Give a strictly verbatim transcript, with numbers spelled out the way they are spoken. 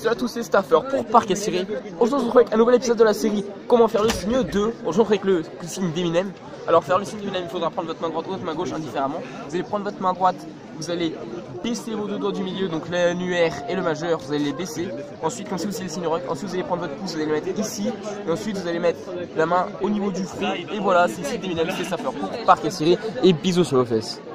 salut à tous les staffers pour Parc Assuré. Aujourd'hui on se retrouve avec un nouvel épisode de la série Comment faire le signe deux. Aujourd'hui on se retrouve avec le, le signe d'Eminem. Alors faire le signe d'Eminem, il faudra prendre votre main droite ou votre main gauche indifféremment. Vous allez prendre votre main droite, vous allez baisser vos deux doigts du milieu, donc l'annulaire et le majeur, vous allez les baisser. Ensuite, comme si vous étiez le signe rock, ensuite vous allez prendre votre pouce, vous allez le mettre ici. Et ensuite vous allez mettre la main au niveau du front. Et voilà, c'est le signe d'Eminem, c'est staffer pour Parc Assuré. Et bisous sur vos fesses.